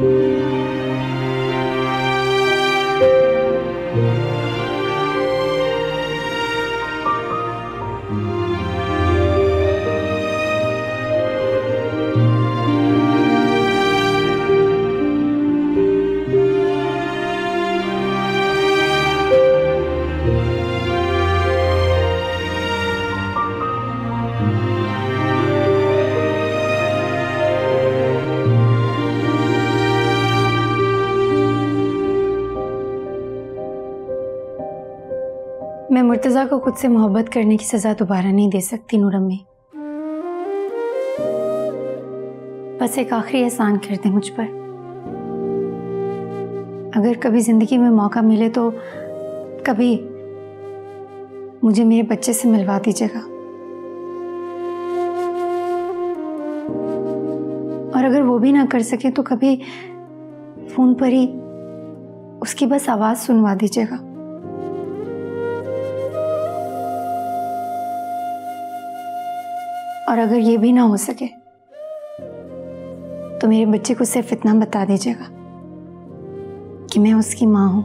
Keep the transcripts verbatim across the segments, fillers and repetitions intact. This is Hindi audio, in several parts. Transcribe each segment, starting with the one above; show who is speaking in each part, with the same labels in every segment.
Speaker 1: मैं मुर्तज़ा को खुद से मोहब्बत करने की सजा दोबारा नहीं दे सकती नूर अम्मी। बस एक आखिरी एहसान कर दे मुझ पर। अगर कभी जिंदगी में मौका मिले तो कभी मुझे मेरे बच्चे से मिलवा दीजिएगा, और अगर वो भी ना कर सके तो कभी फोन पर ही उसकी बस आवाज सुनवा दीजिएगा। और अगर ये भी ना हो सके तो मेरे बच्चे को सिर्फ इतना बता दीजिएगा कि मैं उसकी माँ हूं।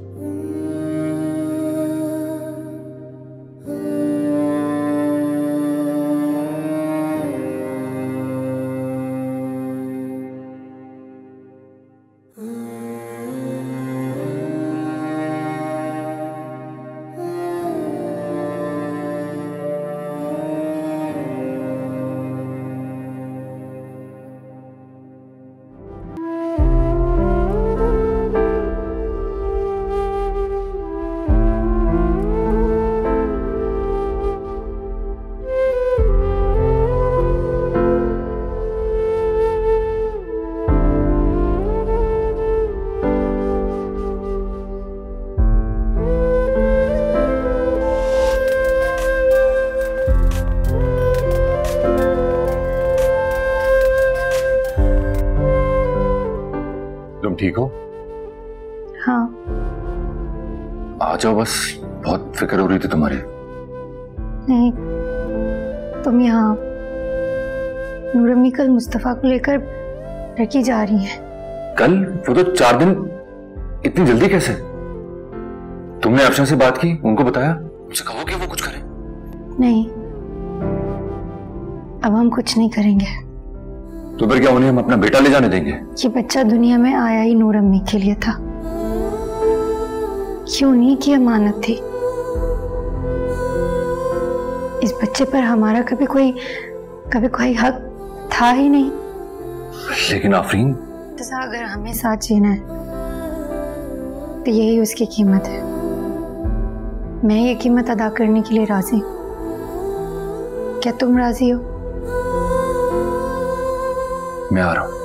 Speaker 2: ठीक हो?
Speaker 1: हाँ।
Speaker 2: आ जाओ, बस बहुत फिक्र हो रही थी तुम्हारी।
Speaker 1: नहीं, तुम यहाँ नूर अम्मी कल मुस्तफा को लेकर रखी जा रही हैं।
Speaker 2: कल? वो तो चार दिन, इतनी जल्दी कैसे? तुमने अफशा से बात की, उनको बताया? उनसे कहो कि वो कुछ करे।
Speaker 1: नहीं, अब हम कुछ नहीं करेंगे।
Speaker 2: तो फिर क्या उन्हें हम अपना बेटा ले जाने देंगे?
Speaker 1: ये बच्चा दुनिया में आया ही नूर अम्मी के लिए था, क्यों नहीं की अमानत थी। इस बच्चे पर हमारा कभी कोई कभी कोई हक था ही नहीं।
Speaker 2: लेकिन आफरीन,
Speaker 1: अगर हमें साथ जीना है तो यही उसकी कीमत है। मैं ये कीमत अदा करने के लिए राजी हूं। क्या तुम राजी हो?
Speaker 2: मैं आ रहा हूं।